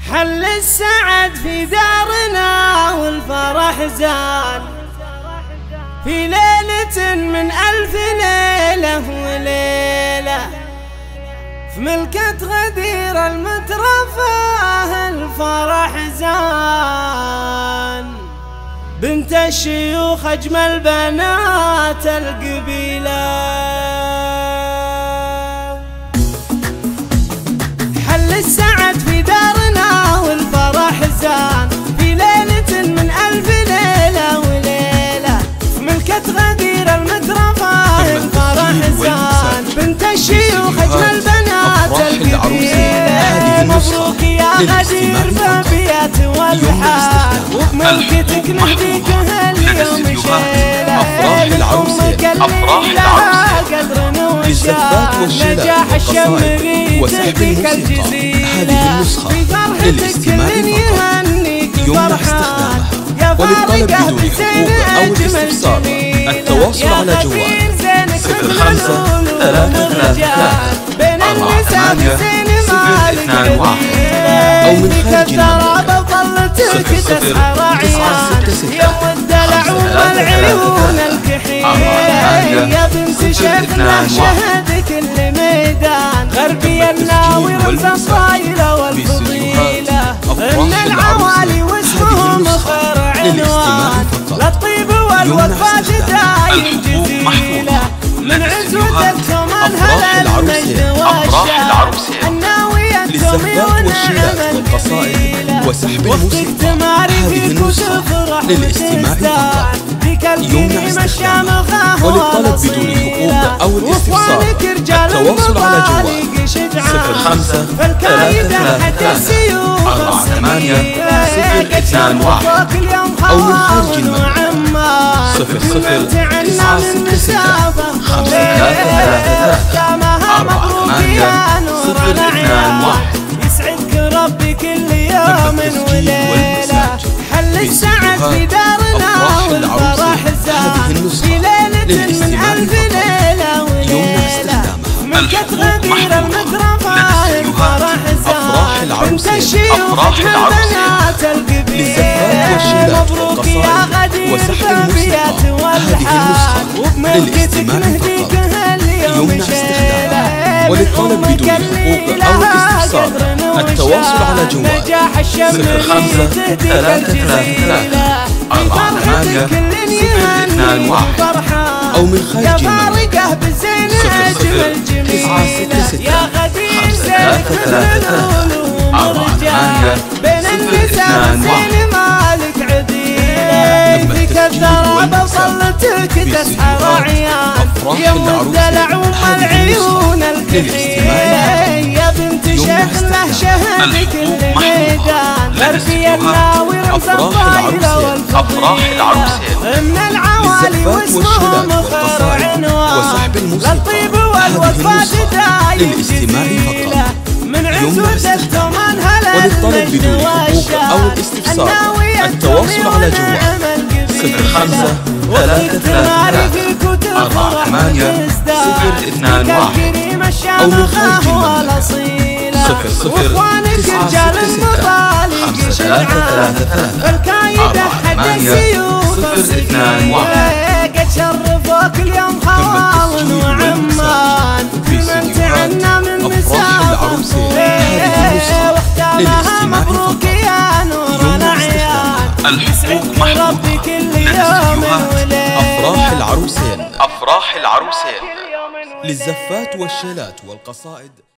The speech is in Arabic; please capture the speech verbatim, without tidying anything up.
حل السعد في دارنا والفرح زان في ليلة من ألف ليلة وليلة، في ملكة غدير المترفة الفرح زان، بنت الشيوخ أجمل بنات القبيلة. حل السعد في دارنا والفرح زان في ليلة من ألف ليلة وليلة، في ملكة غدير المترفة الفرح زان، بنت الشيوخ أجمل بنات القبيلة. مبروك يا غدير بابيات والحان، وبملكتك نهديك هاليوم شيلة. أفراح العروسين أفراح العروسين للزفات والشلات والقصائد وسحب الموسيقى. هذه النسخة للاستماع فقط، يمنع استخدامها. وللطلب بدون حقوق أو الاستفسار التواصل على جوال صفر خمسة ثلاثة ثلاثة أربعة ثمانية صفر اثنان واحد أو من خارج المملكة صفر صفر تسعة ستة ستة خمسة العيون الكحيل. يا بنت شيخنا شهد كل ميدان، غربي الناوي رمز الصايلة والفضيلة، إن العوالي واسمهم خير عنوان، للطيب والوفاة دايم جزيلة، من عزوة الثمن هلا المجد والشان، الناوية التمي ونعم الجميلة، وسحب الموسيقى. هذه النسخة للاستماع فقط، يمنع استخدامها. وللطلب بدون حقوق أو الاستفسار التواصل على جوال صفر خمسة ثلاثة ثلاثة أربعة ثمانية صفر اثنان واحد أو من خارج المملكة صفر صفر تسعة ستة ستة خمسة ثلاثة ثلاثة أربعة ثمانية صفر اثنان واحد. يسعدك ربي كل يوم وليلة. حل السعد في دارنا والفرح زان في ليلة من ألف ليلة وليلة، ملكة غدير المترفة الفرح زان، بنت الشيوخ أجمل بنات القبيلة. مبروك يا غدير بابيات والحان، وبملكتك نهديك هاليوم شيلة. وللطلب بدون حقوق أو الاستفسار التواصل على جوال صفر خمسة ثلاثة ثلاثة أربعة ثمانية صفر اثنان واحد أو من خارج المملكة صفر صفر تسعة ستة ستة خمسة ثلاثة ثلاثة أربعة ثمانية صفر اثنان واحد. فيك الثرى بصلتك تسحر عيان، يوم الدلع والعيون الكحيل. يا بنت شيخنا شهد كل ميدان، غربي الناوي رمز الصايلة والفضيلة، من العوالي واسمهم خير عنوان، للطيب والوفاة دايم جزيلة، من عزوة الثمن هلا وللطلب بدون حقوق أو الاستفسار التواصل على جوال صفر خمسة ثلاثة ثلاثة أربعة ثمانية صفر اثنان واحد أو من خارج المملكة صفر صفر تسعة ستة ستة خمسة ثلاثة ثلاثة أربعة ثمانية صفر اثنان واحد. قد شرفوك اليوم خوال وعمان، ممتعنا من مسافة واختارها مبروك يا نور الأعيان. الحقوق محفوظة للاستديوهات. أفراح العروسين أفراح العروسين للزفات والشيلات والقصائد.